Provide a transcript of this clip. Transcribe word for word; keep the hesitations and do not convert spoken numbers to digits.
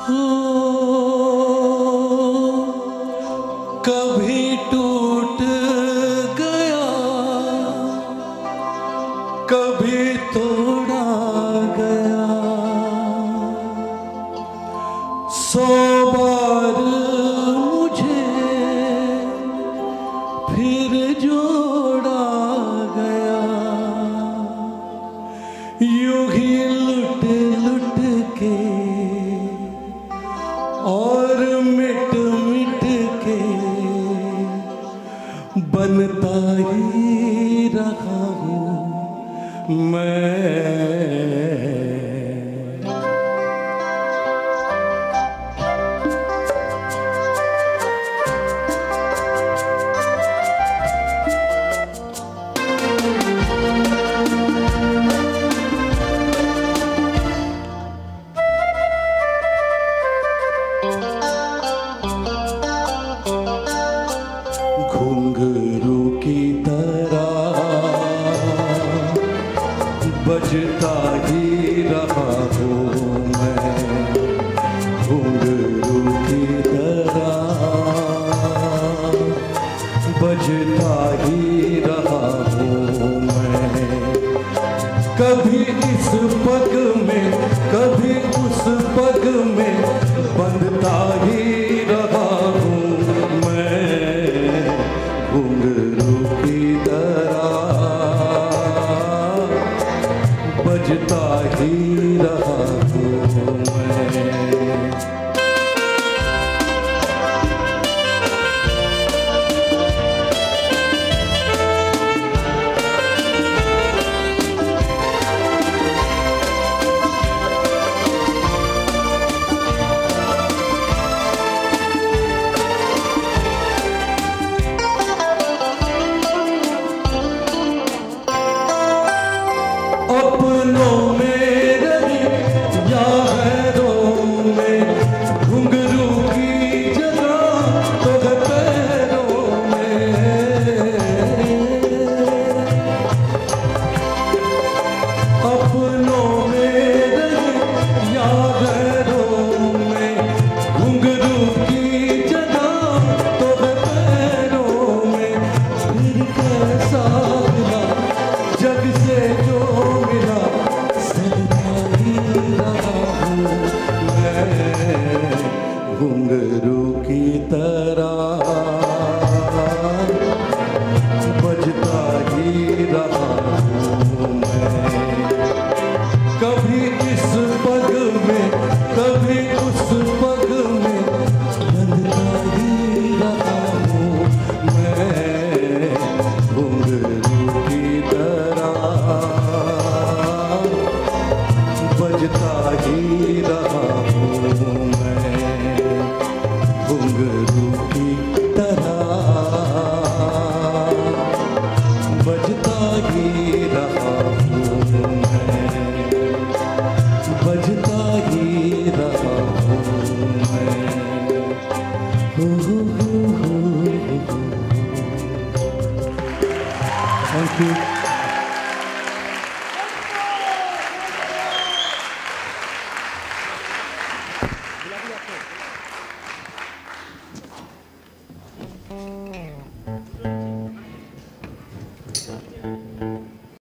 कभी टूट गया, कभी तोड़ा गया, सौ बार मुझे फिर जोड़ा गया। यूं ही लुट लुट के और मिट मिट के बनता ही रहा हूँ मैं। घुंघरू की तरह बजता ही रहा हूँ मैं, घुंघरू की तरह बजता ही रहा हूँ मैं। कभी इस पग में कभी उस पग में बंधता ही रहा हूँ मैं, घुंघरू की तरह बजता ही रहा हूँ मैं। अपनों में रही या गैरों में, घुंघरू की जगह तो है पैरों में। अपनों में रही या गैरों में, घुंघरू की जगह तो है पैरों में। फिर कैसा मिला जग से जो मिला, सदका ही रहा हूँ मैं, घुंघरू की तरह बजता ही रहा हूँ मैं। कभी इस पग में कभी उस पग में बंधता ही रहा हूँ मैं, घुंघरू की तरह बजता ही